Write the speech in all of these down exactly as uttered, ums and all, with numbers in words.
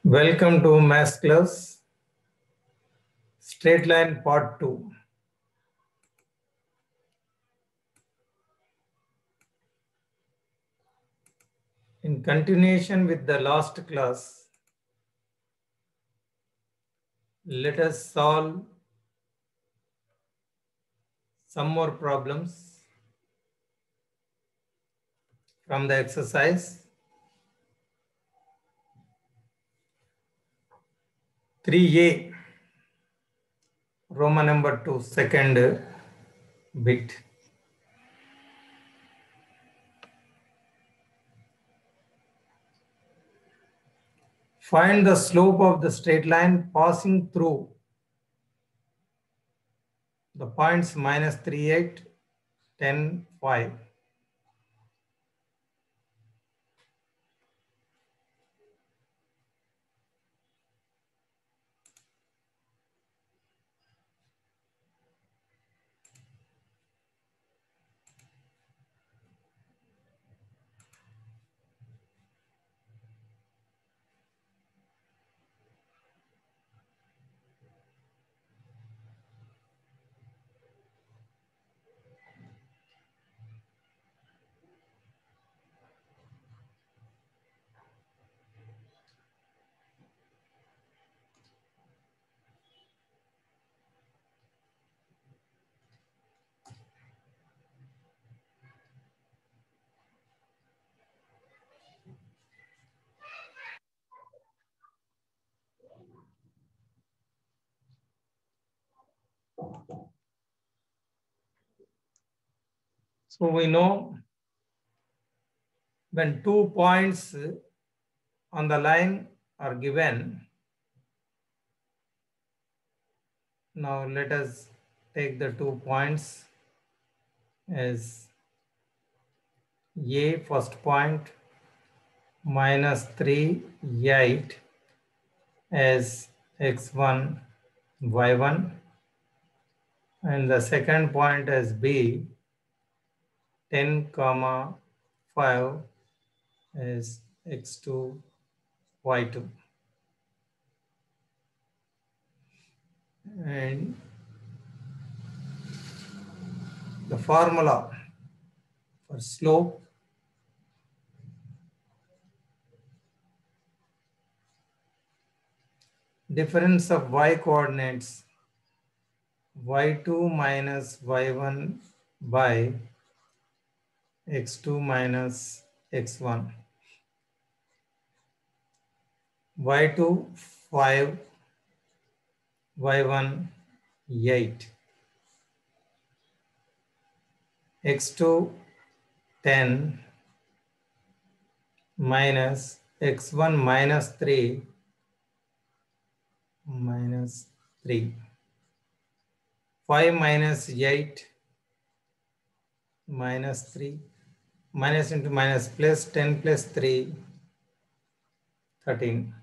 Welcome to Maths class, straight line part two. In continuation with the last class, let us solve some more problems from the exercise. three A, Roman number two, second bit. Find the slope of the straight line passing through the points minus three, eight, ten, five. So we know when two points on the line are given, now let us take the two points as A first point minus three, eight as x one, y one, and the second point as B ten comma five as x two, y two. And the formula for slope difference of y coordinates y two minus y one by x two minus x one. y two five, y one eight, x two ten minus x one minus three minus three, five minus eight minus three, minus into minus plus ten plus three, thirteen.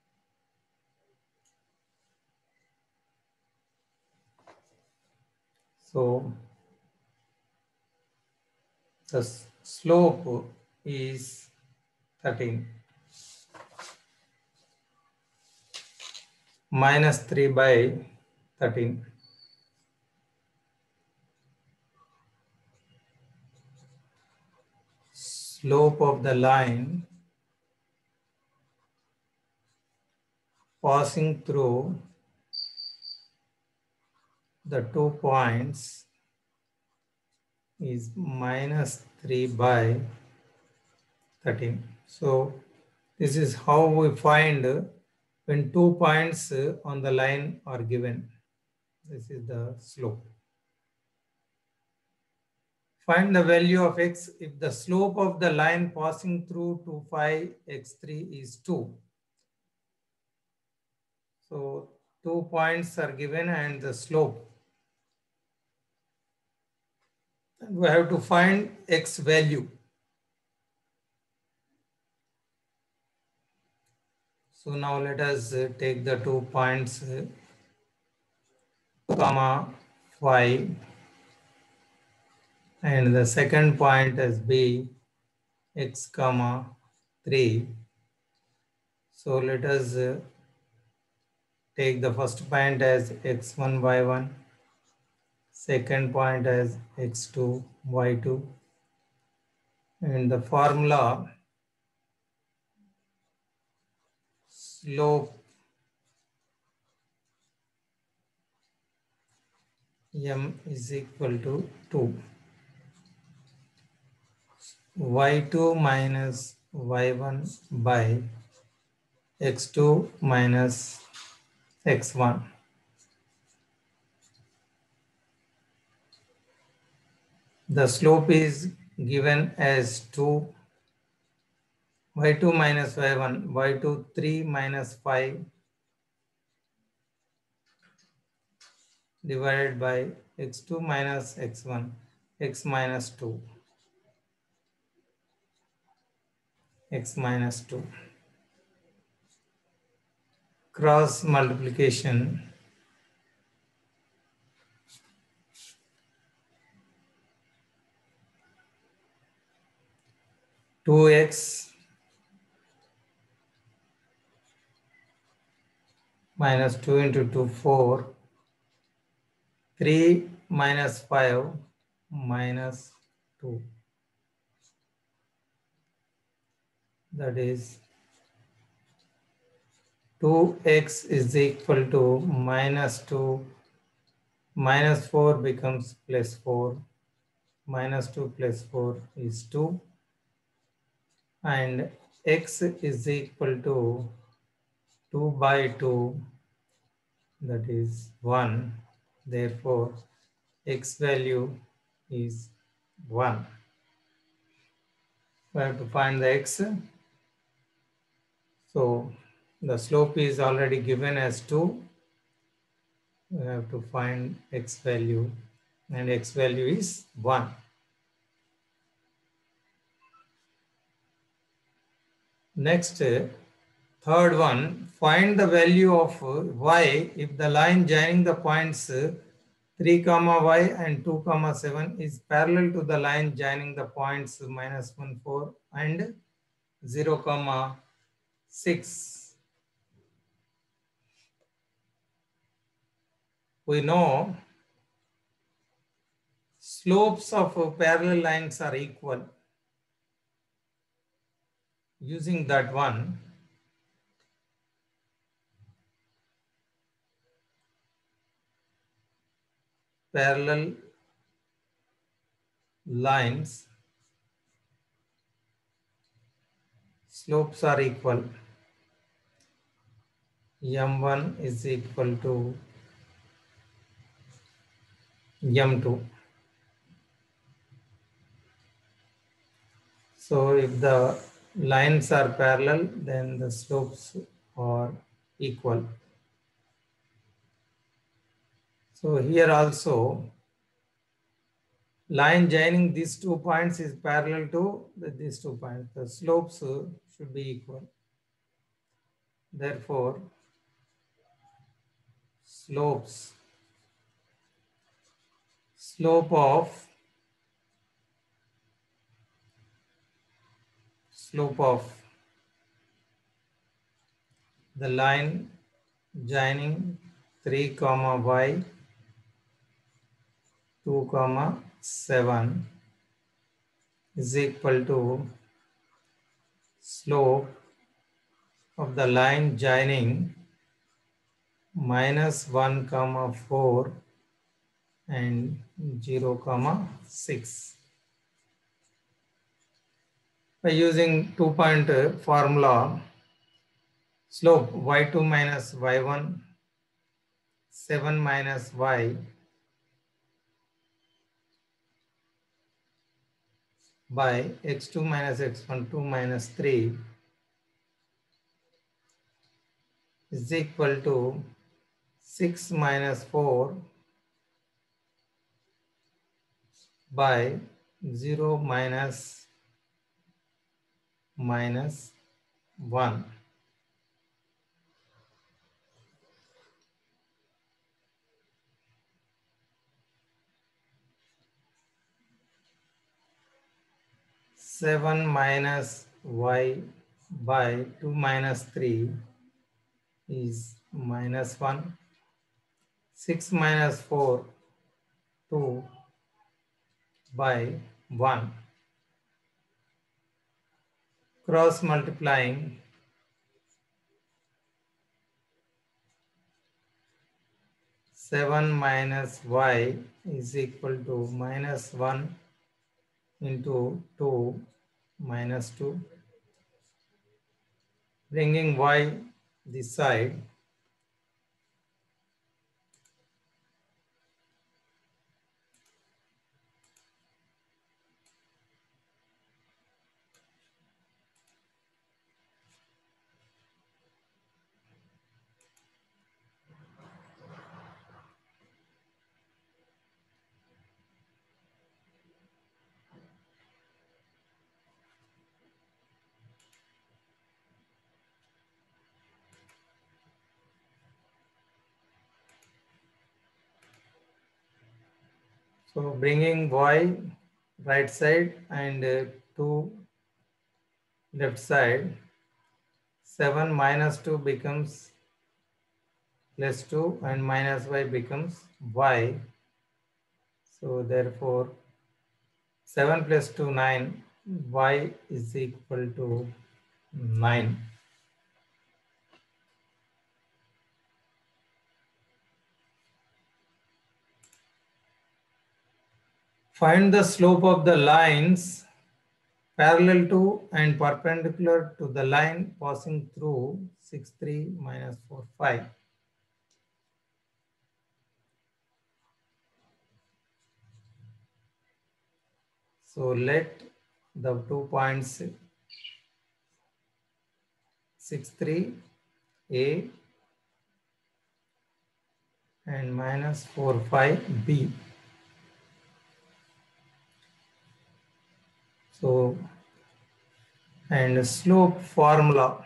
So the slope is thirteen. Minus three by thirteen. Slope of the line passing through the two points is minus three by thirteen. So this is how we find when two points on the line are given. This is the slope. Find the value of x if the slope of the line passing through two, five, x three is two. So two points are given and the slope. And we have to find x value. So now let us take the two points, comma, five, and the second point as B, x, comma, three. So let us uh, take the first point as x one, y one, second point as x two, y two, and the formula slope m is equal to two. y two minus y one by x two minus x one. The slope is given as two, y two minus y one, y two three minus five divided by x two minus x one, x minus two, x minus two. Cross multiplication, two x minus two into two, four, three minus five minus two. That is two x is equal to minus two, minus four becomes plus four, minus two plus four is two, and x is equal to two by two, that is one. Therefore, x value is one. We have to find the x. So the slope is already given as two. We have to find x value, and x value is one. Next, third one, find the value of y if the line joining the points three comma y and two comma seven is parallel to the line joining the points minus one, four and zero comma six. We know slopes of parallel lines are equal. Using that one, parallel lines slopes are equal. m one is equal to m two. So if the lines are parallel, then the slopes are equal. So here also, line joining these two points is parallel to these two points. The slopes should be equal. Therefore, slopes, slope of, slope of the line joining three comma y, two comma seven is equal to slope of the line joining minus one comma four and zero comma six. By using two point formula, slope y two minus y one, seven minus y by x two minus x one, two minus three is equal to six minus four by zero minus minus one. seven minus y by two minus three is minus one. six minus four, two by one. Cross multiplying, seven minus y is equal to minus one into two minus two. Bringing y this side, so bringing y right side and uh, two left side, seven minus two becomes plus two and minus y becomes y. So therefore seven plus two, nine, y is equal to nine. Find the slope of the lines parallel to and perpendicular to the line passing through six, three, minus four, five. So let the two points six, three, A and minus four, five, B. So, and slope formula.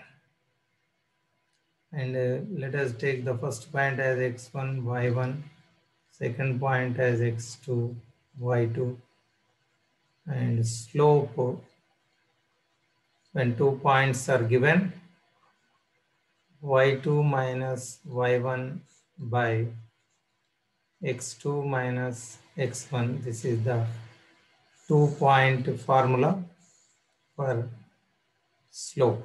And uh, let us take the first point as x one, y one, second point as x two, y two, and slope when two points are given, y two minus y one by x two minus x one. This is the two point formula for slope.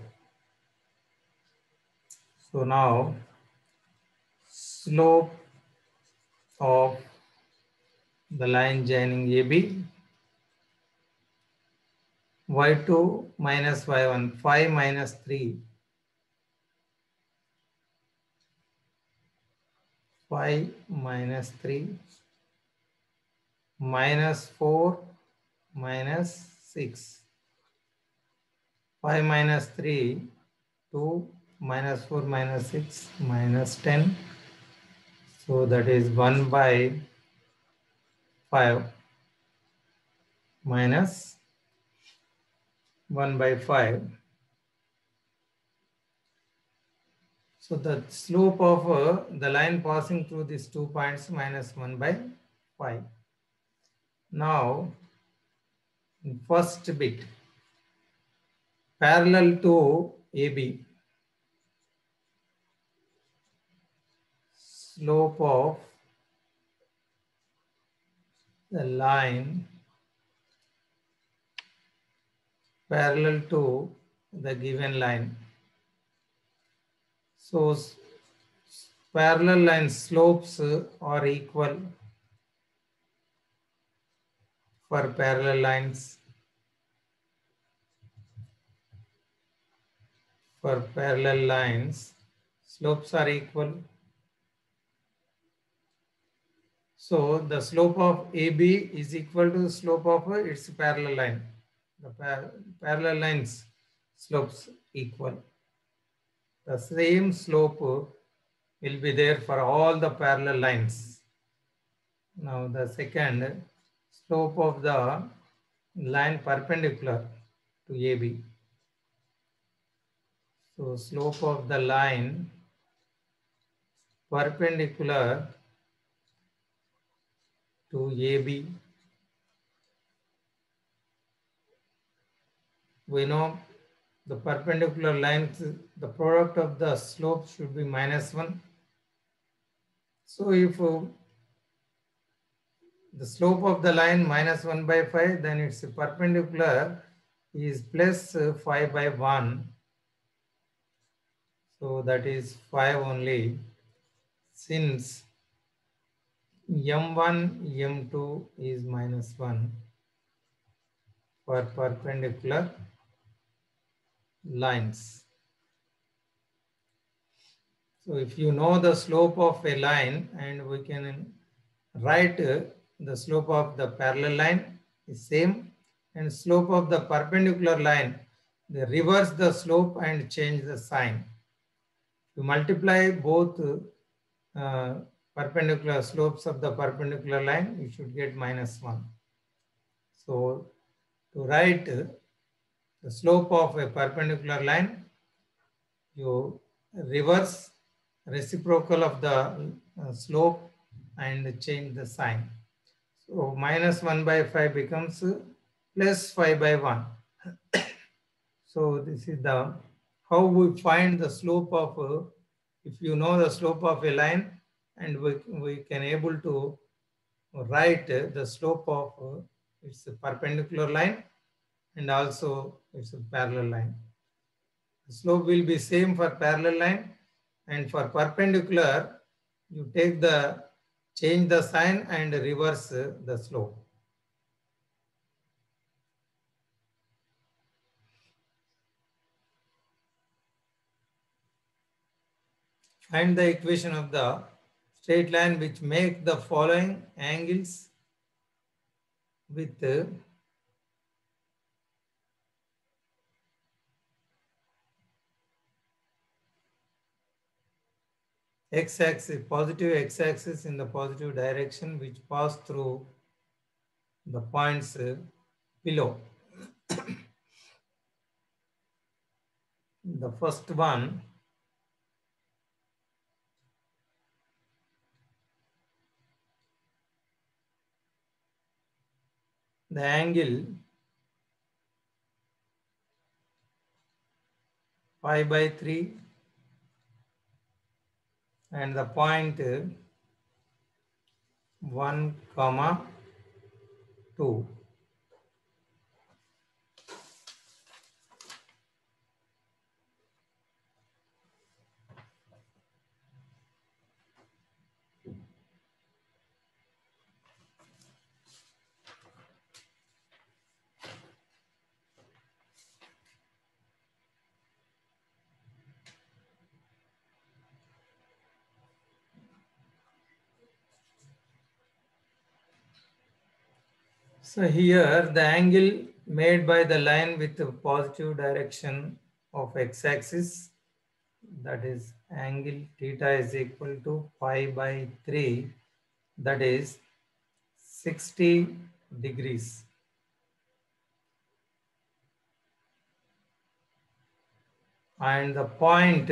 So now slope of the line joining A B, y two minus y one, five minus three, five minus three, minus four, minus six, five minus three, two, minus four, minus six, minus ten. So that is one by five minus one by five. So the slope of uh, the line passing through these two points minus one by five. Now, first bit, parallel to A B, slope of the line parallel to the given line. So parallel line slopes are equal for parallel lines. For parallel lines, slopes are equal. So the slope of A B is equal to the slope of its parallel line. The par parallel lines slopes equal. The same slope will be there for all the parallel lines. Now the second, slope of the line perpendicular to A B. So slope of the line perpendicular to A B. We know the perpendicular lines, the product of the slope should be minus one. So if uh, the slope of the line minus one by five, then its perpendicular is plus uh, five by one. So that is five only, since m one, m two is minus one for perpendicular lines. So if you know the slope of a line, and we can write uh, the slope of the parallel line is same, and slope of the perpendicular line, they reverse the slope and change the sign. You multiply both uh, perpendicular slopes of the perpendicular line, you should get minus one. So to write uh, the slope of a perpendicular line, you reverse reciprocal of the uh, slope and change the sign. So minus one by five becomes uh, plus five by one. So this is the how we find the slope of, uh, if you know the slope of a line, and we, we can able to write uh, the slope of uh, its perpendicular line and also its parallel line. The slope will be same for parallel line, and for perpendicular, you take the change the sign and reverse uh, the slope. Find the equation of the straight line which make the following angles with uh, x-axis, positive x-axis in the positive direction, which pass through the points uh, below. The first one, the angle pi by three, and the point uh, one comma two. So here the angle made by the line with the positive direction of x-axis, that is angle theta is equal to pi by three, that is sixty degrees. And the point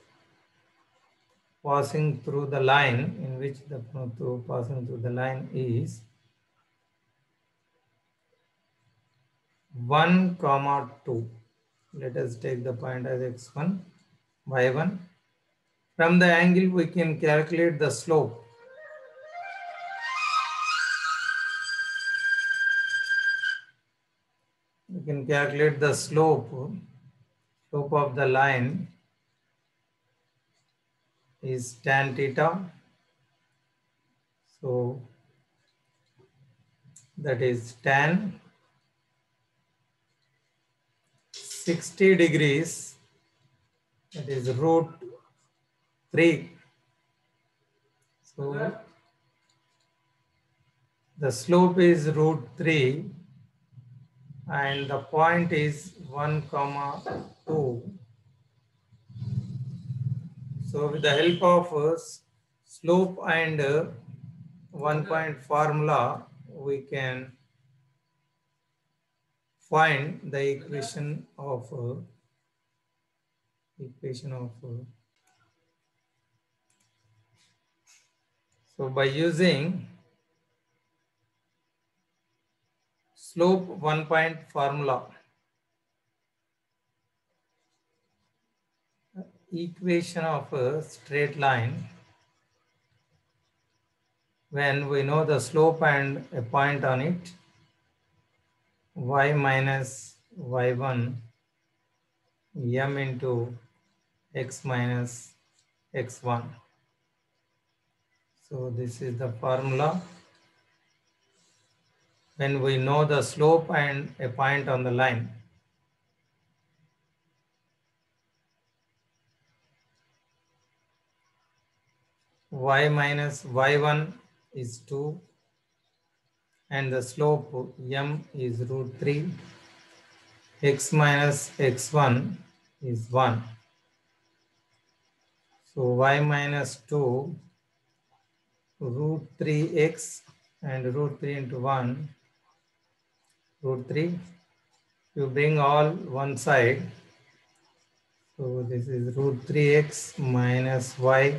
passing through the line, in which the through passing through the line is one comma two. Let us take the point as x one, y one. From the angle we can calculate the slope. We can calculate the slope. Slope of the line is tan theta. So that is tan sixty degrees, that is root three. So the slope is root three and the point is one comma two. So with the help of uh, slope and uh, one point formula, we can find the equation of uh, equation of uh, so by using slope one point formula, equation of a straight line when we know the slope and a point on it, y minus y one m into x minus x one. So this is the formula when we know the slope and a point on the line. Y minus y one is two and the slope m is root three. X minus x one is one. So y minus two root three x and root three into one, root three. You bring all one side. So this is root three x minus y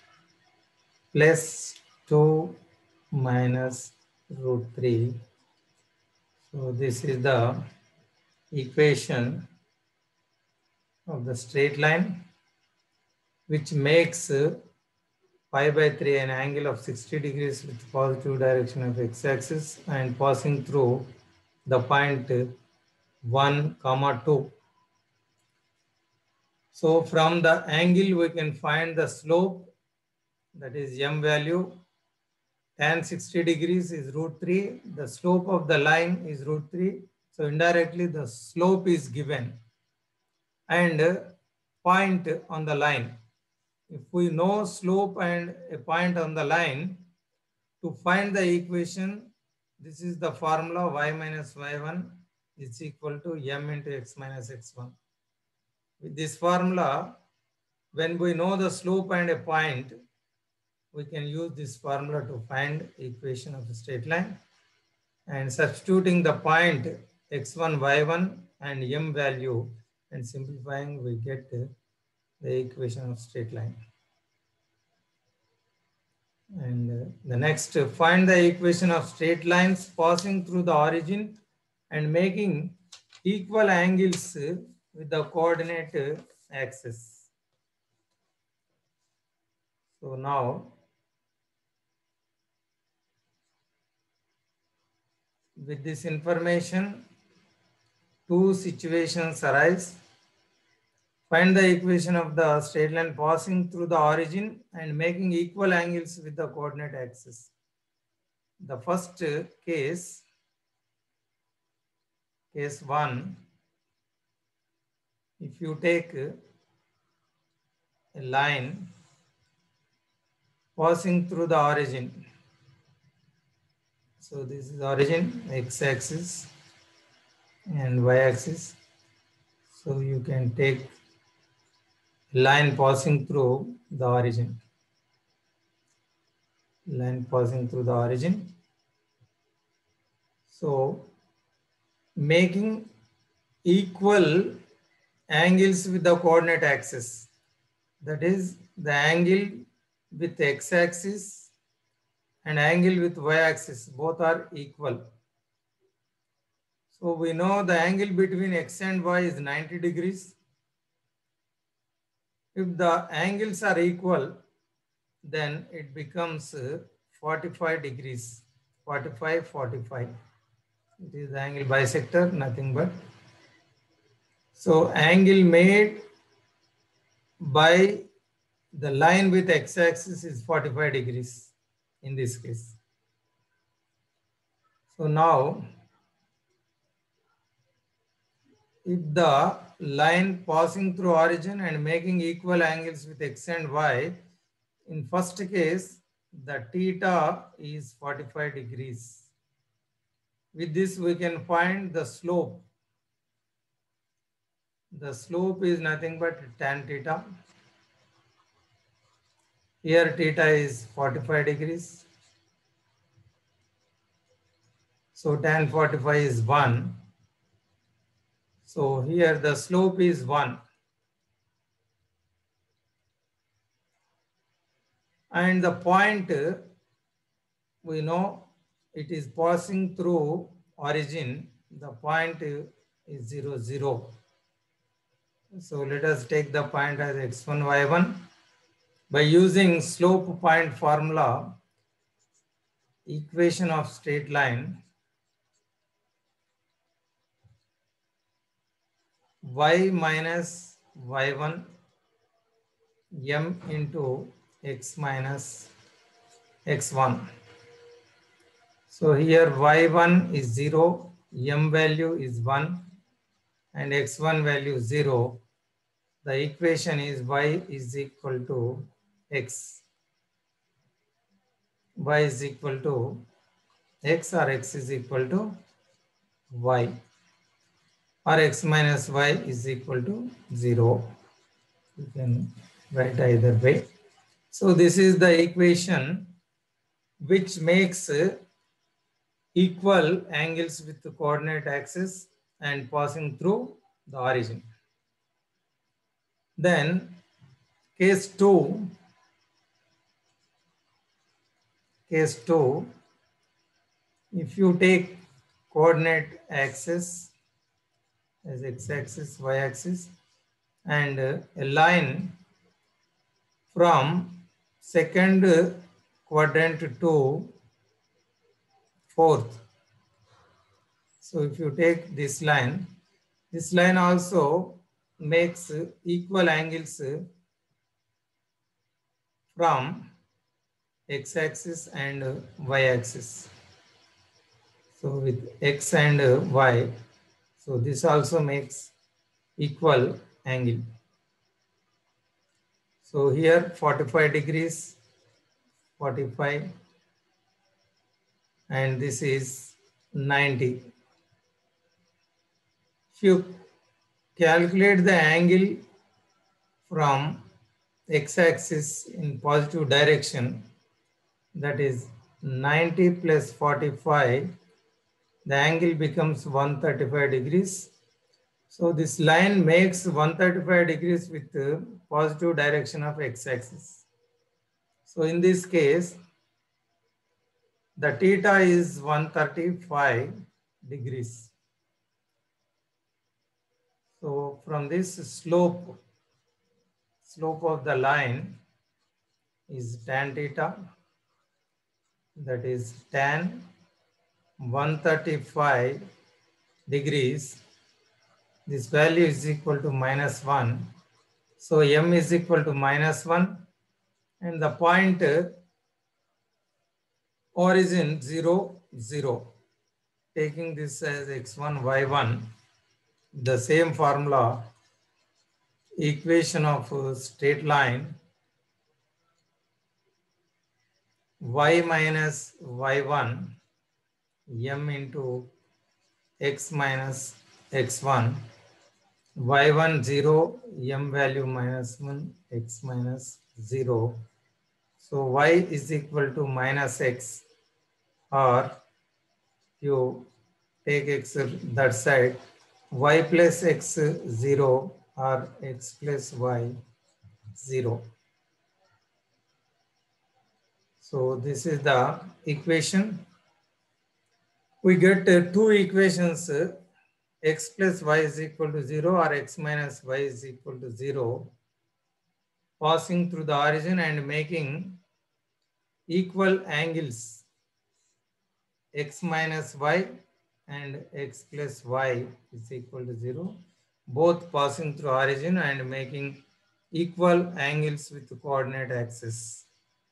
plus two minus root three. So this is the equation of the straight line, which makes uh, pi by three an angle of sixty degrees with positive direction of x-axis and passing through the point one comma two. So from the angle we can find the slope, that is m value. Tan sixty degrees is root three. The slope of the line is root three. So indirectly the slope is given and point on the line. If we know slope and a point on the line, to find the equation, this is the formula y minus y one is equal to m into x minus x one. With this formula, when we know the slope and a point, we can use this formula to find equation of a straight line. And substituting the point x one, y one and m value and simplifying, we get the equation of straight line. And the next, find the equation of straight lines passing through the origin and making equal angles with the coordinate axis. So now, with this information, two situations arise. Find the equation of the straight line passing through the origin and making equal angles with the coordinate axis. The first case, case one, if you take a line passing through the origin. So this is origin, x-axis and y-axis. So you can take line passing through the origin. Line passing through the origin. So making equal angles with the coordinate axis. That is the angle with x-axis and angle with y-axis, both are equal. So we know the angle between x and y is ninety degrees. If the angles are equal, then it becomes forty-five degrees, forty-five, forty-five. It is the angle bisector, nothing but. So angle made by the line with x-axis is forty-five degrees in this case. So now, if the line passing through origin and making equal angles with x and y, in first case, the theta is forty-five degrees. With this, we can find the slope. The slope is nothing but tan theta. Here theta is forty-five degrees. So tan forty-five is one. So here the slope is one. And the point, we know it is passing through origin. The point is zero, zero. So let us take the point as x one, y one. By using slope point formula, equation of straight line, y minus y one m into x minus x one. So here y one is zero, m value is one, and x one value is zero. The equation is y is equal to x. Y is equal to x, or x is equal to y, or x minus y is equal to zero. You can write either way. So this is the equation which makes equal angles with the coordinate axis and passing through the origin. Then case two, case two, if you take coordinate axis as x-axis, y-axis, and a line from second quadrant to fourth. So if you take this line, this line also makes equal angles from x-axis and y-axis. So with x and y, so this also makes equal angle. So here forty-five degrees, forty-five, and this is ninety. If you calculate the angle from x-axis in positive direction, that is ninety plus forty-five, the angle becomes one hundred thirty-five degrees. So this line makes one hundred thirty-five degrees with the positive direction of x-axis. So in this case, the theta is one hundred thirty-five degrees. So from this slope, slope of the line is tan theta, that is tan one hundred thirty-five degrees. This value is equal to minus one. So m is equal to minus one, and the point origin zero, zero. Taking this as x one, y one, the same formula, equation of a straight line, y minus y one, m into x minus x one, y one zero, m value minus one, x minus zero. So y is equal to minus x, or you take x that side, y plus x zero, or x plus y zero. So this is the equation. We get uh, two equations, uh, x plus y is equal to zero or x minus y is equal to zero, passing through the origin and making equal angles x minus y and x plus y is equal to zero, both passing through origin and making equal angles with the coordinate axis.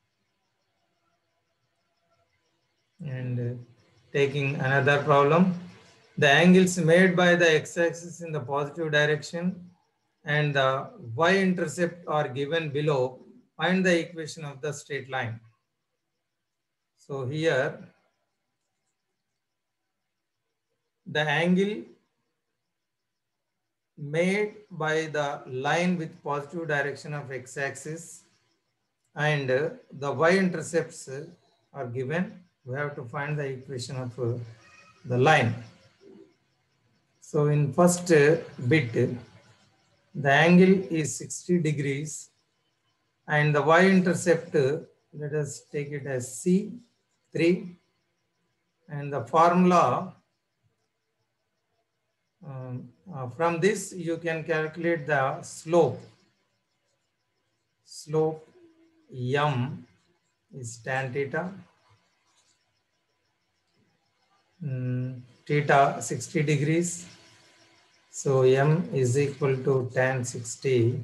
And uh, taking another problem, the angles made by the x-axis in the positive direction and the y-intercept are given below. Find the equation of the straight line. So here, the angle made by the line with positive direction of x-axis and uh, the y-intercepts uh, are given. We have to find the equation of uh, the line. So in first uh, bit, the angle is sixty degrees and the y-intercept, uh, let us take it as C, three, and the formula Um, uh, from this, you can calculate the slope. Slope m is tan theta. Mm, theta sixty degrees. So m is equal to tan sixty.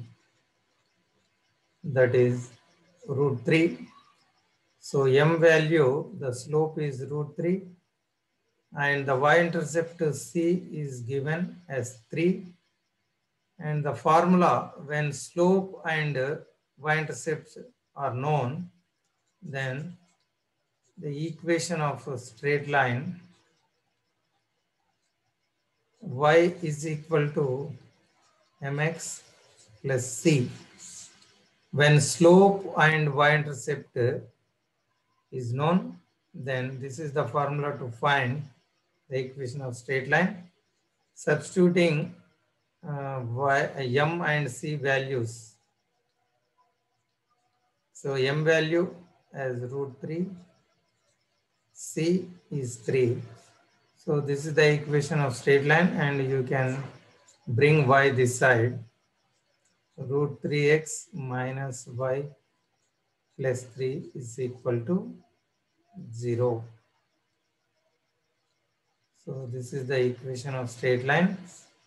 That is root three. So m value, the slope is root three. And the y-intercept c is given as three. And the formula, when slope and y-intercepts are known, then the equation of a straight line y is equal to mx plus c. When slope and y-intercept is known, then this is the formula to find the equation of straight line. Substituting uh, y, m and c values. So m value as root three, c is three. So this is the equation of straight line, and you can bring y this side. Root three x minus y plus three is equal to zero. So this is the equation of straight line,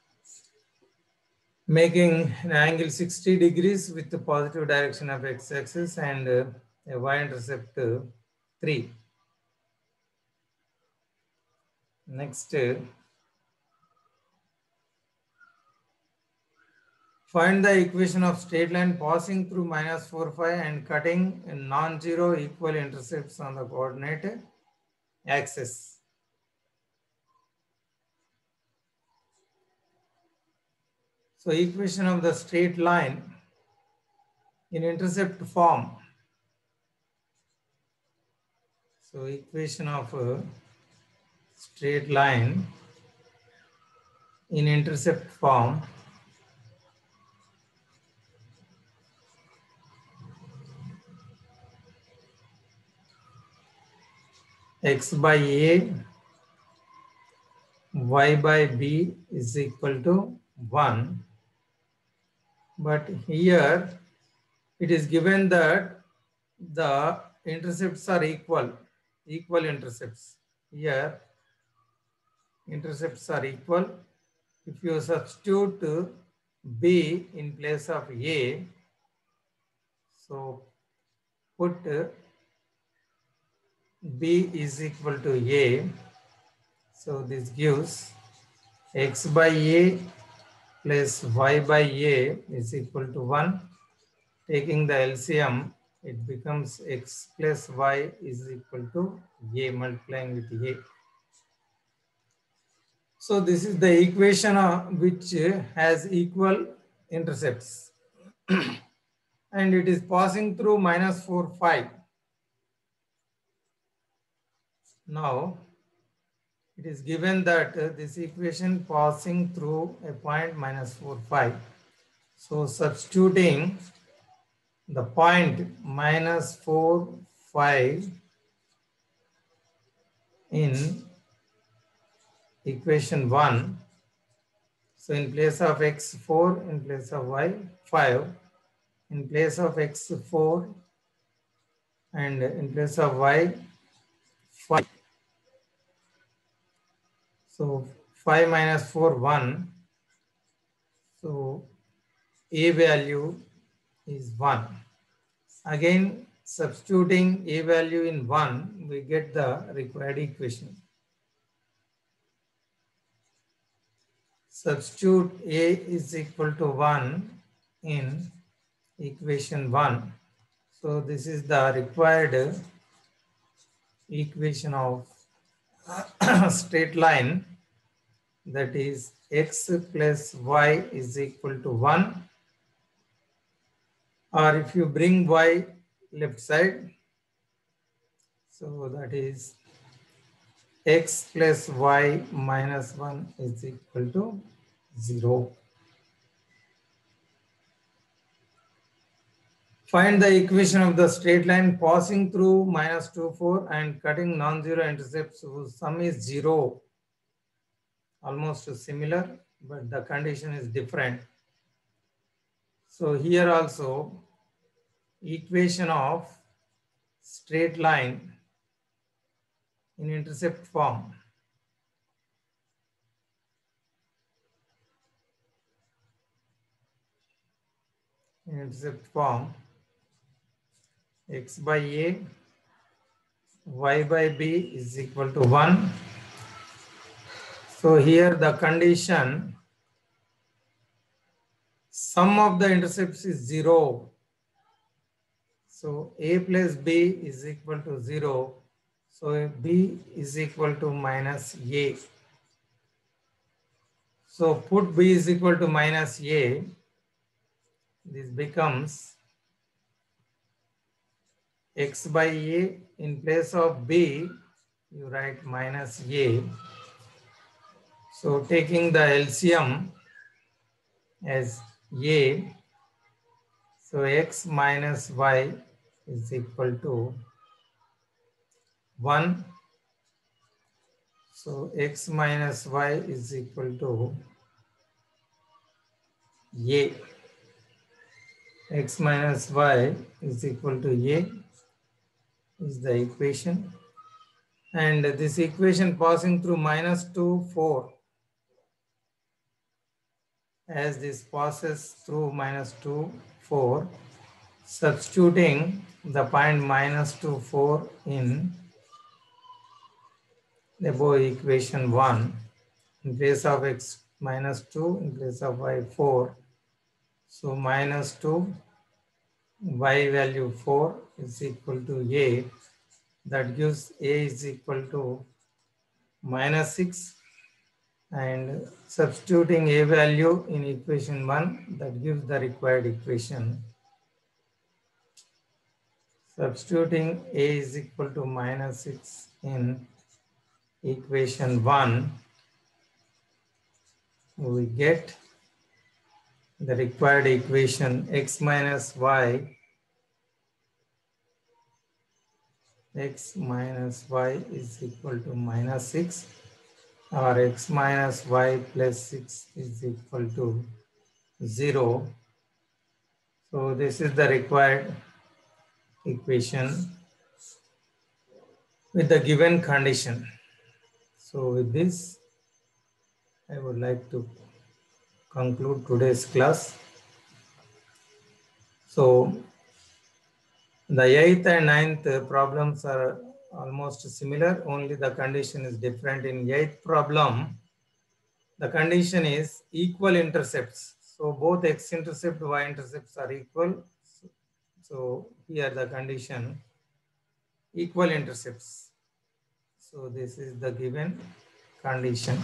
making an angle sixty degrees with the positive direction of x-axis and uh, a y-intercept uh, three. Next, uh, find the equation of straight line passing through minus four, five and cutting in non-zero equal intercepts on the coordinate axis. So equation of the straight line in intercept form. So equation of a straight line in intercept form. X by A, y by B is equal to one. But here it is given that the intercepts are equal, equal intercepts. Here intercepts are equal. If you substitute B in place of A, so put B is equal to A. So this gives X by A plus Y by A is equal to one. Taking the L C M, it becomes X plus Y is equal to A, multiplying with A. So this is the equation uh, which uh, has equal intercepts. And it is passing through minus four, five. Now, it is given that uh, this equation passing through a point minus four, five. So substituting the point minus four, five in equation one. So in place of x four, in place of y five, in place of x four and in place of y five. So five minus four, one. So A value is one. Again, substituting A value in one, we get the required equation. Substitute A is equal to one in equation one. So this is the required equation of straight line, that is x plus y is equal to one. Or if you bring y left side, so that is x plus y minus one is equal to zero. Find the equation of the straight line passing through minus two, four and cutting non-zero intercepts whose sum is zero. Almost similar. but the condition is different. So here also equation of straight line in intercept form. In intercept form, x by a, y by b is equal to one. So here the condition, sum of the intercepts is zero. So a plus b is equal to zero. So b is equal to minus a. So put b is equal to minus a. This becomes x by a. In place of b, you write minus a. So taking the L C M as a, so x minus y is equal to one. So x minus y is equal to a. X minus y is equal to a is the equation. And this equation passing through minus two, four. As this passes through minus two, four, substituting the point minus two, four in the above equation one, in place of x minus two, in place of y four. So minus two, y value four is equal to a. That gives a is equal to minus six. And substituting a value in equation one, that gives the required equation. Substituting a is equal to minus six in equation one, we get the required equation x minus y, x minus y is equal to minus six, or x minus y plus six is equal to zero. So this is the required equation with the given condition. So with this, I would like to conclude today's class. So the eighth and ninth problems are almost similar, only the condition is different. In eighth problem, the condition is equal intercepts. So both x-intercept, y-intercepts are equal. So here the condition, equal intercepts. So this is the given condition.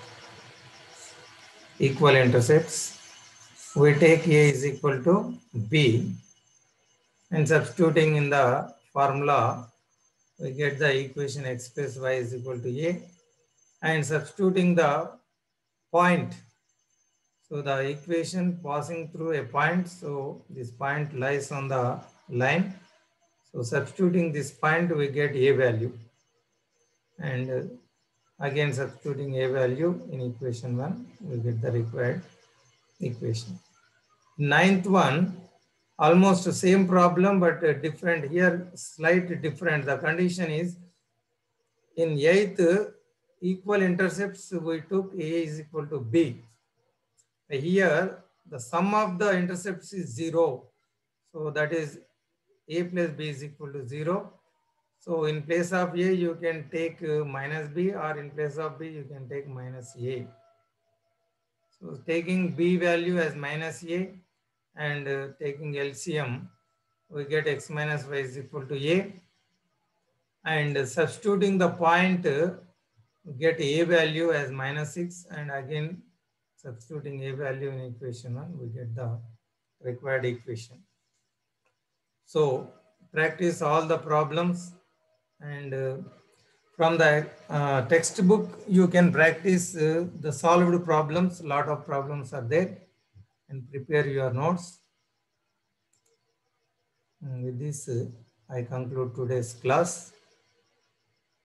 Equal intercepts. We take a is equal to b, and substituting in the formula, we get the equation x plus y is equal to a, and substituting the point. So the equation passing through a point, so this point lies on the line. So substituting this point, we get a value, and again substituting a value in equation one, we get the required equation. Ninth one, almost the same problem, but different here, slight different. The condition is in eighth, equal intercepts, we took a is equal to b. Here, the sum of the intercepts is zero. So that is a plus b is equal to zero. So in place of a, you can take minus b, or in place of b, you can take minus a. So taking b value as minus a, and uh, taking L C M, we get x minus y is equal to a, and uh, substituting the point, uh, get a value as minus six, and again substituting a value in equation one, we get the required equation. So practice all the problems, and uh, from the uh, textbook you can practice uh, the solved problems. A lot of problems are there, and prepare your notes. And with this, uh, I conclude today's class.